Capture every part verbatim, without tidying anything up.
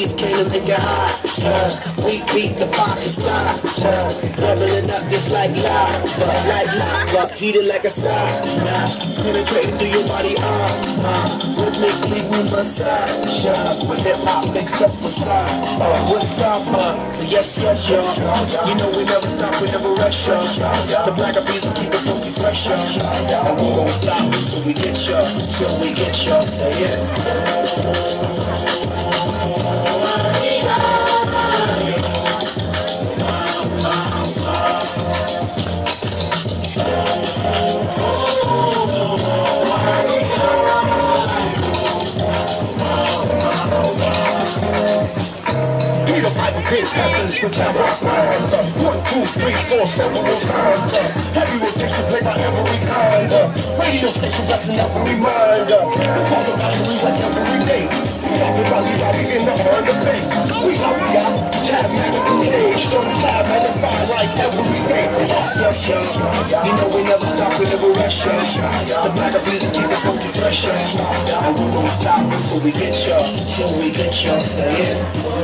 beats came to make it hot. Uh, we beat the box spot. Uh, leveling up just like lava, like lava, heated like a sauna. Penetrating through your body, uh, uh, rhythmically we massage. Uh, when hip hop makes up the sound, uh, what's up, uh, so yes, yes, y'all. You know we never stop, we never rush, y'all. The black of beats will keep it funky fresh, y'all. And we won't stop until we get y'all, till we get y'all, say it. Which I rock my hands up. One, two, three, four, several times up. Heavy rotation play by every kind up. Radio station just in every mind up. Because of batteries like every day. We got the rally rally in the on the bay. We got we out, tab magnified, strong tab magnified like every day. Yes, yes, yes. You know we never stop, we never rush, yes. The black of music keep it funky fresh, yes. And we won't stop until we get y'all, till we get y'all, say it.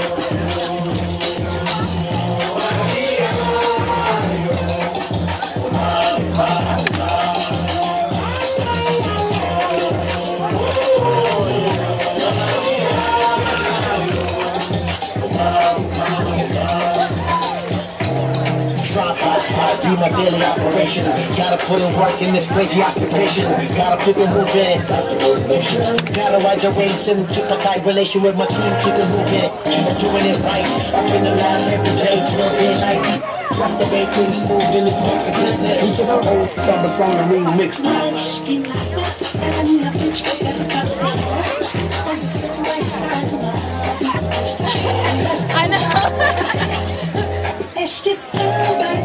Be my daily operation. Gotta put in work in this crazy occupation. Gotta keep it moving. Gotta ride the waves and keep a tight relation with my team. Keep it moving. Keep doing it right. Up in the line every day, till daylight. That's the way things move in this market business. Who's in the old summer song and remix? I know. It's just so right.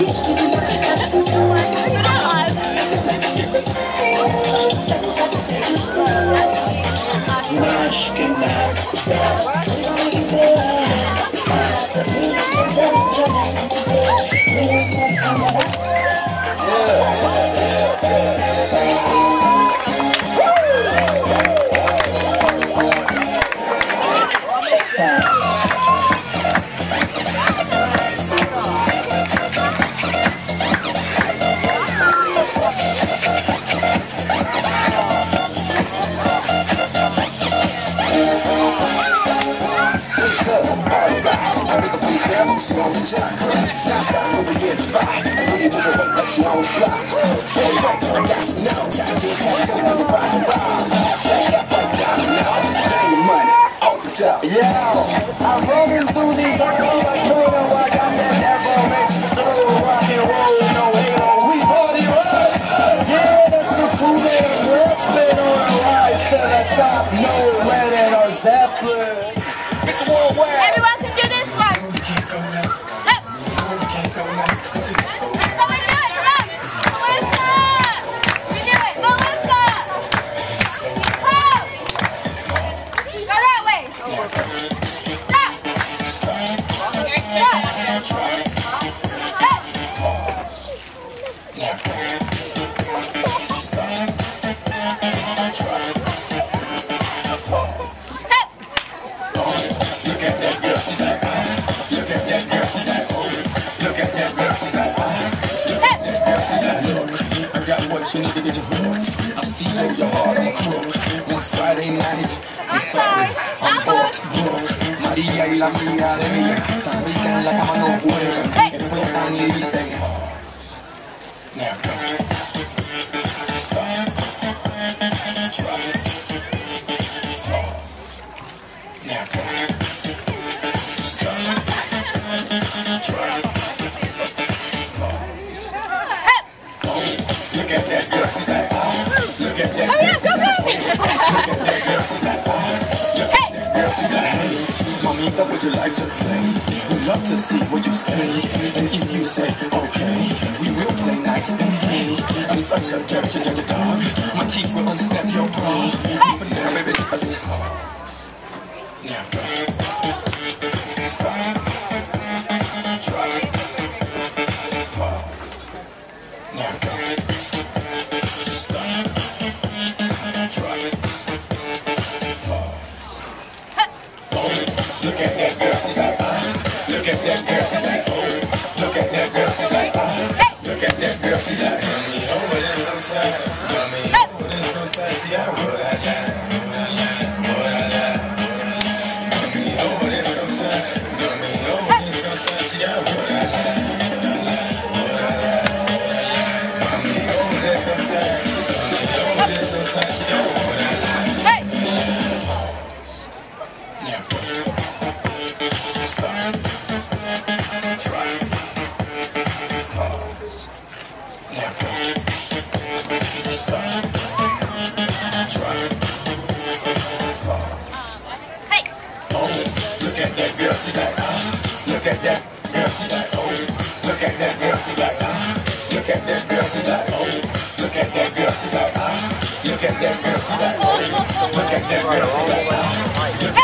I'm rolling through these halls like Twitter, I got that information through rock and roll, no halo, we party rock. Yeah, that's the cool man, ripping on the rise to the top, no Lennon or Zeppelin. It's worldwide. Everyone can do this one. Up. Come on, do it, come on. Melissa. You do it, Melissa. Come. Go that way. Stop. You need to get your hook. I steal your heart, I'm a crook. One Friday night, I'm sorry, I'm booked, booked. María y la amiga de ella, tan rica en la cama no juegan. Explotan y dicen, now go. Stop. Try it. Now go. Stop. Try it. Look at that girl, she's like, oh. Look at that girl, she's like, oh. Look at that girl, she's like, oh. Look at that girl, she's like, hey. Mamita, would you like to play? We'd love to see where you stay. And if you say, okay, we will play night and day. I'm such a dirty, dirty dog. My teeth will unsnap your bra. For now, baby, just now go. Stop. Try it. Now go. Look that girl, she's like, oh. Look at that girl, she's like, ah. Look at that girl, she's like, run me over this sometimes. Run me over this sometimes. See, I roll that line, roll that line, roll that line. Run me over this sometimes. Run me over this sometimes. See, I roll that line, roll that line, roll that line, roll that line. Run me over this sometimes. Run me over this sometimes. See, I roll that line. Yeah. Stop. Try. Stop. Yeah. Stop. Try. Stop. Hey. Oh, look at that girl, she's like, ah. Look at that girl, she's like, oh. Look at that girl, she's like, ah. Look at that girl, she's like, oh. Look at that girl, she's like, ah. Look at that girl, she's like, oh. Look at that girl, she's like, ah.